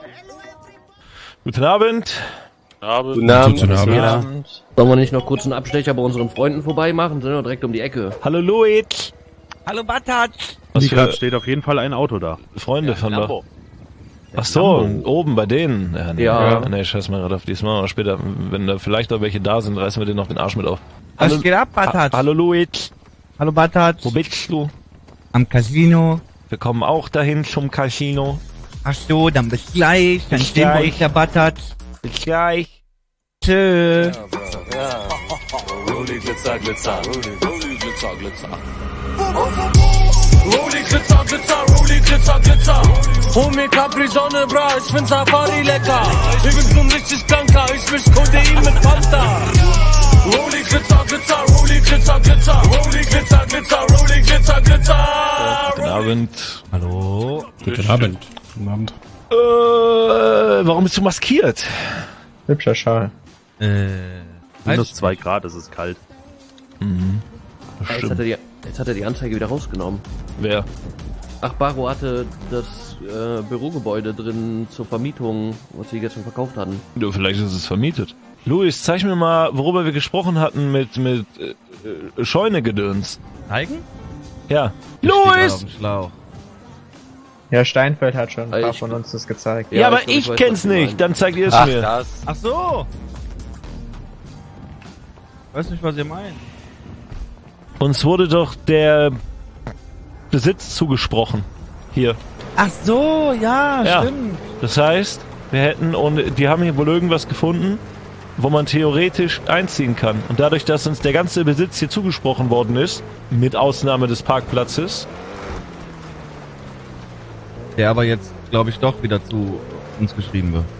Guten Abend. Guten Abend. Sollen wir nicht noch kurz einen Abstecher bei unseren Freunden vorbei machen? Sind wir direkt um die Ecke. Hallo Luis. Hallo Batat. Was für steht auf jeden Fall ein Auto da. Freunde von da. Lambo. Ach so, oben bei denen. Ja, nee, Ja. Nee, scheiß mal gerade auf diesmal. Aber später, wenn da vielleicht auch welche da sind, reißen wir denen noch den Arsch mit auf. Was geht ab, Batat? Hallo Luis. Hallo Batat. Wo bist du? Am Casino. Wir kommen auch dahin zum Casino. Ach so, dann bis gleich. Dann Bis sehen wir gleich. uns, der Batat. Bis gleich. Tschö. Rolli Glitzer, Glitzer. Rolli Glitzer, Glitzer. Rolli Glitzer, Glitzer, Rolli Glitzer, Glitzer. Hol mir Capri Sonne, bra, ich find Safari lecker. Ich bin so ein richtig kranker, ich misch Codein mit Fanta. Rolli Glitzer, Glitzer, Rolli Glitzer, Glitzer. Rolli Glitzer, Glitzer, Rolli Glitzer, Glitzer. Guten Abend. Hallo. Guten Abend. Guten Abend. Warum bist du maskiert? Hübscher Schal. Minus 2 Grad, es ist kalt. Jetzt hat er die Anzeige wieder rausgenommen. Wer? Ach, Baro hatte das Bürogebäude drin zur Vermietung, was sie gestern verkauft hatten. Du, vielleicht ist es vermietet. Luis, zeig mir mal, worüber wir gesprochen hatten mit Scheunegedöns. Zeigen? Ja. Luis! Ja, Steinfeld hat schon ein paar Ich- von uns das gezeigt. Ja, Ja, aber ich glaub, ich ich weiß, kenn's was du nicht. meinst. Dann zeigt ihr es Ach, mir. das. Ach so. Weiß nicht, was ihr meint. Uns wurde doch der Besitz zugesprochen. Hier. Ach so, ja, Ja. stimmt. Das heißt, wir hätten, und die haben hier wohl irgendwas gefunden, wo man theoretisch einziehen kann. Und dadurch, dass uns der ganze Besitz hier zugesprochen worden ist, mit Ausnahme des Parkplatzes, Der aber jetzt, glaube ich, doch wieder zu uns geschrieben wird.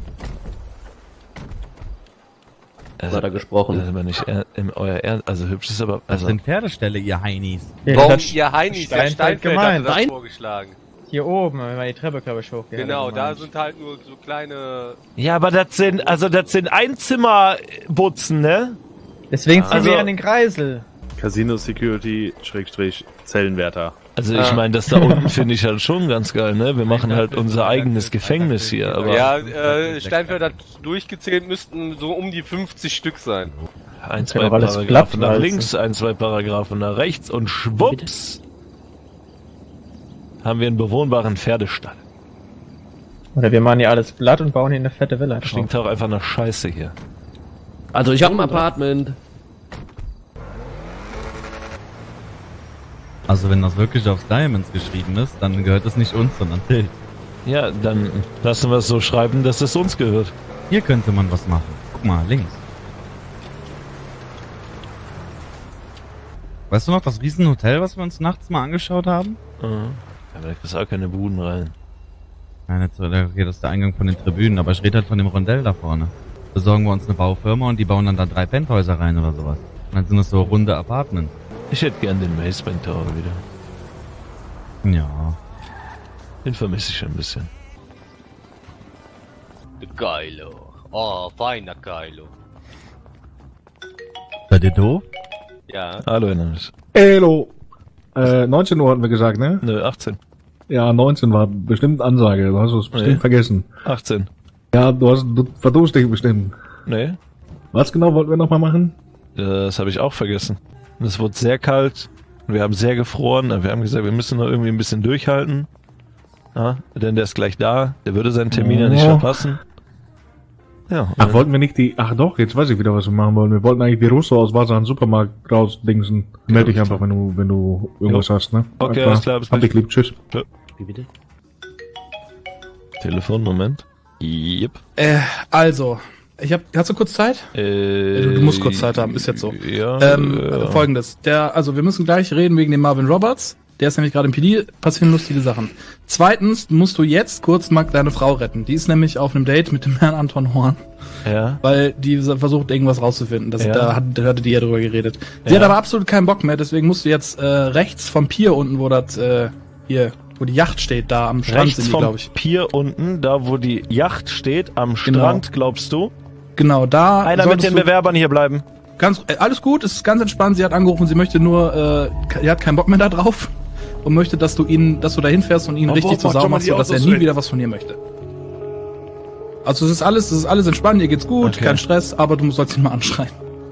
Hat er gesprochen. Also wenn ich euer Ernst, also hübsch ist aber, Das also sind Pferdeställe, ihr Heinis. Ja, Warum das hat ihr Heinis? Der Steinfeld Steinfeld hatte gemeint. das Nein. vorgeschlagen. Hier oben, wenn man die Treppe, glaube ich, hochgeht. Genau, hat er da gemeint. sind halt nur so kleine... ja, aber das sind Einzimmerbutzen, ne? Deswegen ziehen Also- wir an den Kreisel. Casino Security Zellenwärter. Also ich meine, das da unten finde ich halt schon ganz geil, ne? Wir machen halt unser eigenes Gefängnis hier, aber Ja, Steinfeld hat durchgezählt, müssten so um die 50 Stück sein. ein, kann zwei doch alles Paragraphen platt nach walzen. links, ein, zwei Paragraphen nach rechts und schwupps haben wir einen bewohnbaren Pferdestall. Oder wir machen hier alles glatt und bauen hier eine fette Villa drauf. Stinkt auch einfach nach Scheiße hier. Also ich habe ein Apartment. Also wenn das wirklich aufs Diamonds geschrieben ist, dann gehört es nicht uns, sondern Till. Ja, dann lassen wir es so schreiben, dass es uns gehört. Hier könnte man was machen. Guck mal, links. Weißt du noch, das Riesenhotel, was wir uns nachts mal angeschaut haben? Ja, da ist auch keine Buden rein. Nein, jetzt, okay, das ist der Eingang von den Tribünen, aber ich rede halt von dem Rondell da vorne. Besorgen wir uns eine Baufirma und die bauen dann da 3 Penthäuser rein oder sowas. Und dann sind das so runde Apartments. Ich hätte gern den Basement Tower wieder. Ja. Den vermisse ich ein bisschen. Geilo. Oh, feiner Geilo. Seid ihr doof? Ja. Hallo, Hennes. Hello. 19 Uhr hatten wir gesagt, ne? Nö, 18. Ja, 19 war bestimmt Ansage. Du hast es bestimmt Nee. vergessen. 18. Ja, du verdurst dich bestimmt. Nee, Was genau wollten wir nochmal machen? das habe ich auch vergessen. Und es wurde sehr kalt. Und wir haben sehr gefroren. Wir haben gesagt, wir müssen noch irgendwie ein bisschen durchhalten. Ja, denn der ist gleich da. Der würde seinen Termin ja nicht Oh. verpassen. Ja, Ach, wollten wir nicht die... Ach doch, jetzt weiß ich wieder, was wir machen wollen. Wir wollten eigentlich die Russo aus Wasser an den Supermarkt rausdingsen. Meld dich einfach, wenn du irgendwas hast, ne? Okay, alles klar, bis Hab gleich. dich lieb, tschüss. Wie bitte? Telefon, Moment. Yep. Also, hast du kurz Zeit? Du musst kurz Zeit haben, ist jetzt so. Ja. Folgendes. Wir müssen gleich reden wegen dem Marvin Roberts. Der ist nämlich gerade im PD, passieren lustige Sachen. Zweitens musst du jetzt kurz mal deine Frau retten. Die ist nämlich auf einem Date mit dem Herrn Anton Horn, Ja. weil die versucht irgendwas rauszufinden. Ja. Da hatte die ja drüber geredet. Sie Ja. hat aber absolut keinen Bock mehr, deswegen musst du jetzt rechts vom Pier unten, wo das wo die Yacht steht, da am Strand Rechts sind die, vom glaube ich. Pier unten, da wo die Yacht steht, am Strand, glaubst du? Genau, da Einer mit solltest den du- Bewerbern hier bleiben. Alles gut, es ist ganz entspannt. Sie hat angerufen, sie möchte nur, sie hat keinen Bock mehr da drauf und möchte, dass du da hinfährst und ihn richtig zur Sau machst, sodass er nie wieder was von ihr möchte. Also es ist alles entspannt, dir geht's gut, Okay. kein Stress, aber du sollst ihn mal anschreien.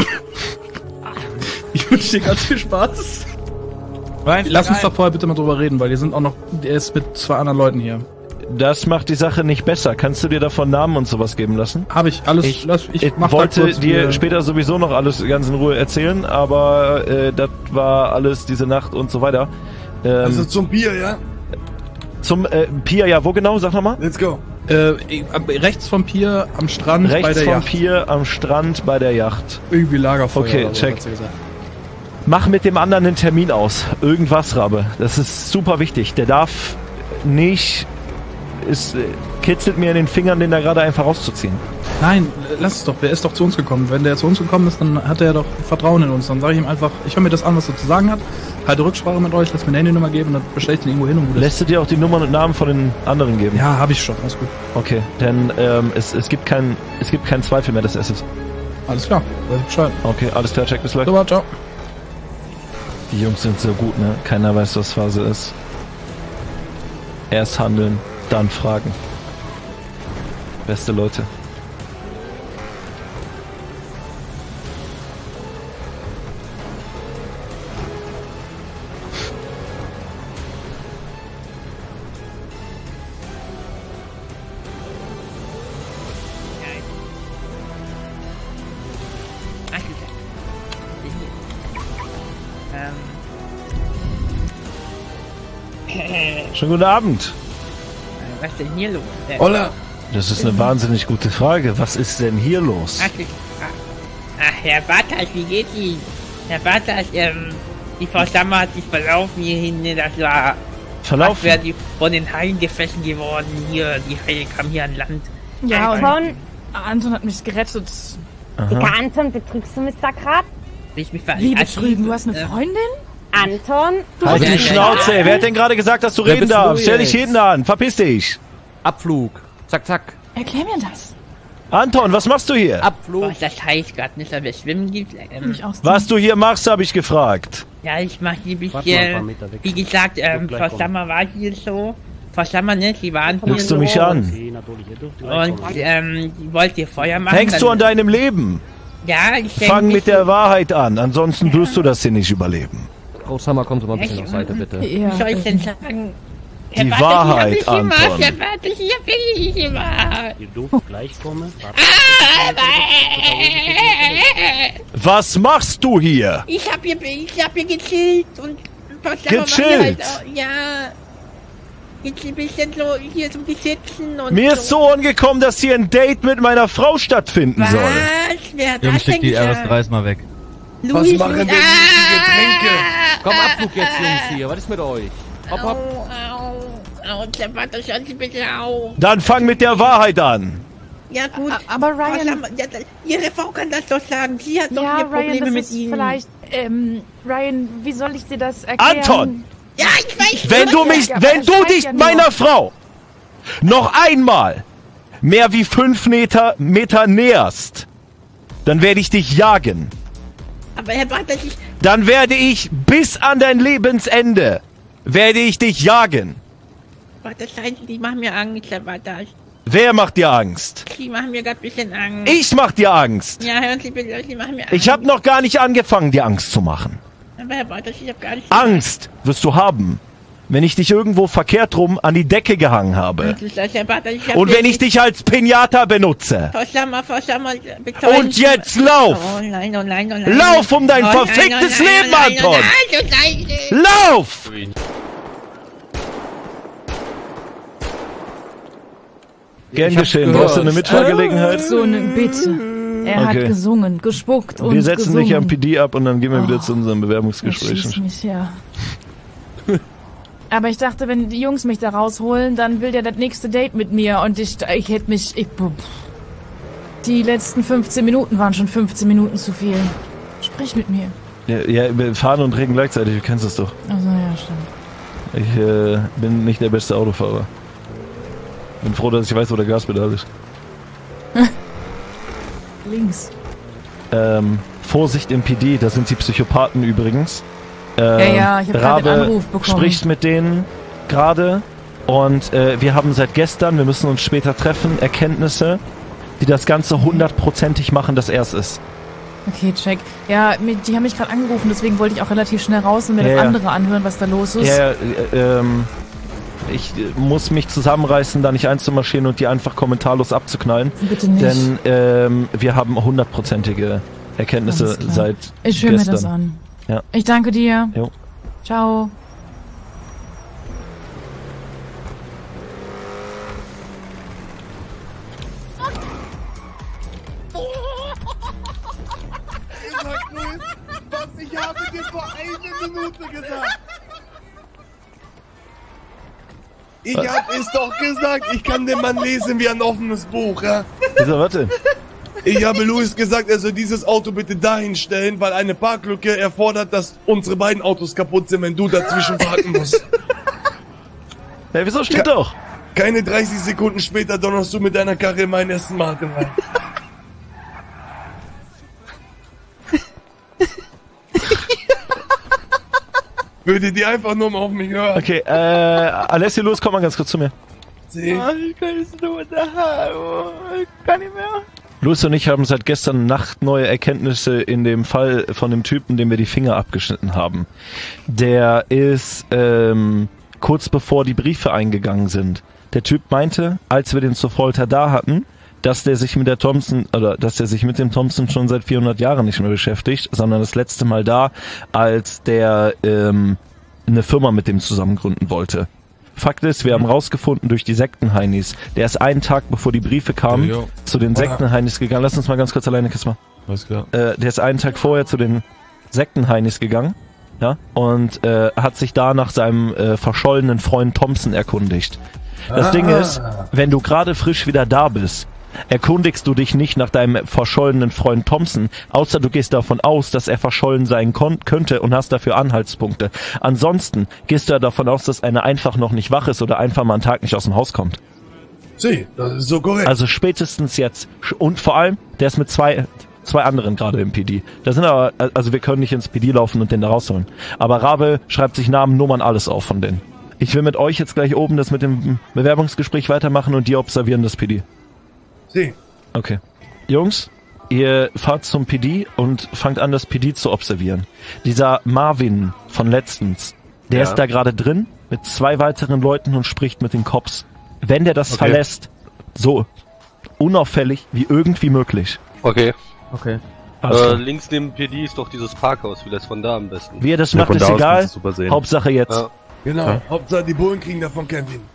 Ich wünsche dir ganz viel Spaß. Lass uns doch vorher bitte mal drüber reden, weil der ist mit 2 anderen Leuten hier. Das macht die Sache nicht besser. Kannst du dir davon Namen und sowas geben lassen? Habe ich alles. Ich mach da wollte kurz dir eine- später sowieso noch alles ganz in Ruhe erzählen, aber das war alles diese Nacht und so weiter. Also zum Bier, ja? Zum Pier, ja, wo genau? Sag nochmal. Let's go. Rechts vom Pier am Strand bei Rechts der vom Yacht. Pier am Strand bei der Yacht. Irgendwie Lagerfeuer. Okay, oder so, check. hat sie gesagt. Mach mit dem anderen einen Termin aus. Irgendwas, Rabe. Das ist super wichtig. Der darf nicht... Es kitzelt mir in den Fingern, den da gerade einfach rauszuziehen. Nein, lass es doch. Der ist doch zu uns gekommen. Wenn der zu uns gekommen ist, dann hat er doch Vertrauen in uns. Dann sage ich ihm einfach, ich höre mir das an, was er zu sagen hat. Halte Rücksprache mit euch, lass mir eine Handynummer geben und dann bestelle ich den irgendwo hin und gut ist. Lässt du dir auch die Nummern und Namen von den anderen geben? Ja, habe ich schon. Alles gut. Okay, denn es gibt keinen Zweifel mehr, dass es ist. Alles klar. Weiß ich Bescheid. Okay, alles klar, check bis gleich. Super, ciao. Die Jungs sind so gut, ne? Keiner weiß, was Phase ist. Erst handeln, dann fragen. Beste Leute. Schönen guten Abend. Was ist denn hier los? Hola. Das ist eine wahnsinnig gute Frage. Was ist denn hier los? Ach, Herr Bartas, wie geht's Ihnen? Herr Bartas, die Frau Sammer hat sich verlaufen hierhin, ne? Das war... Verlaufen? Wäre die von den Haien gefressen geworden. Hier, die Haie kamen hier an Land. Ja, Anton? Anton hat mich gerettet. Aha. Anton, betrügst du mich da grad? Ich mich Wie betrügen? Du hast eine Freundin? Anton? Halt die Schnauze, ey. Wer hat denn gerade gesagt, dass du Wer reden bist du darfst? Stell dich jetzt? hinten an, verpiss dich. Abflug. Zack, zack. Erklär mir das. Anton, was machst du hier? Abflug. Was das heißt gerade nicht, dass wir schwimmen gibt. Was du hier machst, habe ich gefragt. Ja, ich mach hier ein Warte mal ein paar bisschen... Meter weg. Wie gesagt, Wird gleich Frau kommen. Sammer war hier so. Frau Sammer, ne? Sie waren hier Guckst du so. mich an? Und die wollte ihr Feuer machen. Hängst du an deinem Leben? Ja, ich denke... Fang mit der Wahrheit an, ansonsten wirst du das hier nicht überleben. Frau Sammer, kommen Sie mal ein bisschen auf Seite, bitte. Wie soll ich denn sagen? Die Wahrheit, Anton. Herr Bartas, ich hab wirklich nicht gemacht. Ihr dürft gleich kommen. Was machst du hier? Ich hab hier gechillt und... Frau Sammer war Gechillt? hier halt auch, ja... Jetzt ein bisschen so hier so sitzen und Mir ist so angekommen, dass hier ein Date mit meiner Frau stattfinden soll. Was? Wer hat Jungs, das schick denn die gesagt? RS3s mal weg. Louis, Was machen denn die Getränke? Komm, Abflug jetzt, Jungs, hier. Was ist mit euch? Hopp, hopp. Au, der Vater, schauen Sie bitte auf. Dann fang mit der Wahrheit an. Ja gut. Aber Ryan- Frau Sammer, ja, Ihre Frau kann das doch sagen. Sie hat doch Ja, hier Ryan, Probleme das mit ist Ihnen. vielleicht... Ryan, wie soll ich dir das erklären? Anton! Ja, ich weiß Wenn du schon. mich, Ja, aber wenn es du reicht dich ja nur. meiner Frau noch einmal mehr wie 5 Meter näherst, dann werde ich dich jagen. Aber Herr Bartas, Dann werde ich bis an dein Lebensende, werde ich dich jagen. die machen mir Angst, Herr Bartas. Wer macht dir Angst? Die machen mir gerade ein bisschen Angst. Ich mach dir Angst. Ja, hören Sie bitte, Sie machen mir Angst. Ich habe noch gar nicht angefangen, dir Angst zu machen. Aber Herr Bartas, ich hab gar nicht... Angst wirst du haben, wenn ich dich irgendwo verkehrt rum an die Decke gehangen habe. Das ist das, Herr Bartas, ich hab Und wenn wirklich- ich dich als Pinata benutze. Frau Sammer, Und jetzt lauf! Oh nein, oh nein, oh nein. Lauf um dein Oh nein, verficktes oh nein, Leben, oh nein, Anton! Oh nein, oh nein. Lauf! Gern geschehen. Brauchst du eine Mitfahrgelegenheit? So eine Bitte. Er hat Okay. gesungen, gespuckt und Wir setzen gesungen. dich am PD ab und dann gehen wir wieder Oh. zu unserem Er Bewerbungsgespräch. schießt mich, ja. Aber ich dachte, wenn die Jungs mich da rausholen, dann will der das nächste Date mit mir und ich hätte mich... die letzten 15 Minuten waren schon 15 Minuten zu viel. Sprich mit mir. Ja, wir fahren und reden gleichzeitig, du kennst das doch. Also ja, stimmt. Ich bin nicht der beste Autofahrer. Bin froh, dass ich weiß, wo der Gaspedal ist. Links. Vorsicht im PD, das sind die Psychopathen übrigens. Ja, ich hab gerade Rabe einen Anruf bekommen. spricht mit denen gerade Und wir haben seit gestern, wir müssen uns später treffen, Erkenntnisse, die das Ganze 100%ig machen, dass er es ist. Okay, check. Ja, die haben mich gerade angerufen, deswegen wollte ich auch relativ schnell raus und mir das andere anhören, was da los ist. Ja, ich muss mich zusammenreißen, da nicht einzumarschieren und die einfach kommentarlos abzuknallen. Bitte nicht. Denn wir haben 100%ige Erkenntnisse seit gestern. Ich höre mir das an. Ja. Ich danke dir. Jo. Ciao. Ich habe dir vor 1 Minute gesagt. Ich hab es doch gesagt, ich kann den Mann lesen wie ein offenes Buch, ja? Wieso, was denn? Ich habe Luis gesagt, er soll dieses Auto bitte dahin stellen, weil eine Parklücke erfordert, dass unsere beiden Autos kaputt sind, wenn du dazwischen parken musst. Ja, wieso steht doch? Keine 30 Sekunden später donnerst du mit deiner Karre in meinen Aston Martin rein. Würde die einfach nur mal auf mich hören. Okay, Alessio, los, komm mal ganz kurz zu mir. Ich kann es nur kann nicht mehr. Luis und ich haben seit gestern Nacht neue Erkenntnisse in dem Fall von dem Typen, dem wir die Finger abgeschnitten haben. Der ist kurz bevor die Briefe eingegangen sind. Der Typ meinte, als wir den zur Folter da hatten, dass der sich mit der Thompson dass er sich mit dem Thompson schon seit 400 Jahren nicht mehr beschäftigt, sondern das letzte Mal da, als der eine Firma mit dem zusammen gründen wollte. Fakt ist, wir haben rausgefunden durch die Sektenheinis, der ist einen Tag bevor die Briefe kamen, zu den Sektenheinis gegangen. Lass uns mal ganz kurz alleine, Kisma. Alles klar. Der ist einen Tag vorher zu den Sektenheinis gegangen, ja, und hat sich da nach seinem verschollenen Freund Thompson erkundigt. Das Ding ist, wenn du gerade frisch wieder da bist, erkundigst du dich nicht nach deinem verschollenen Freund Thompson, außer du gehst davon aus, dass er verschollen sein könnte und hast dafür Anhaltspunkte. Ansonsten gehst du ja davon aus, dass einer einfach noch nicht wach ist oder einfach mal einen Tag nicht aus dem Haus kommt. Sie, das ist so korrekt. Also spätestens jetzt. Und vor allem, der ist mit zwei anderen gerade im PD. Da sind aber, also wir können nicht ins PD laufen und den da rausholen. Aber Rabe schreibt sich Namen, Nummern, alles auf von denen. Ich will mit euch jetzt gleich oben das mit dem Bewerbungsgespräch weitermachen und die observieren das PD. Sie. Okay. Jungs, ihr fahrt zum PD und fangt an, das PD zu observieren. Dieser Marvin von letztens, der ist da gerade drin mit 2 weiteren Leuten und spricht mit den Cops. Wenn der das verlässt, so unauffällig wie irgendwie möglich. Okay. Okay. Links neben PD ist doch dieses Parkhaus, vielleicht von da am besten. Wie er das macht, ist egal. Hauptsache jetzt. Ja. Genau, Hauptsache die Bullen kriegen davon keinen Wind.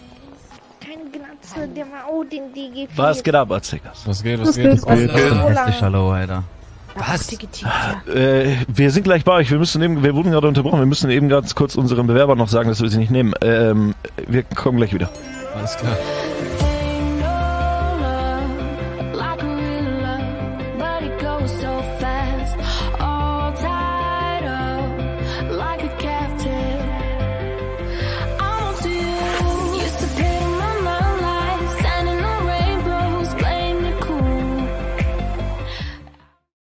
Der war auch den DG4. Was geht ab, Aztekas? Was geht? Hallo, Alter. Was? Wir sind gleich bei euch. Wir wurden gerade unterbrochen. Wir müssen eben ganz kurz unseren Bewerber noch sagen, dass wir sie nicht nehmen. Wir kommen gleich wieder. Alles klar.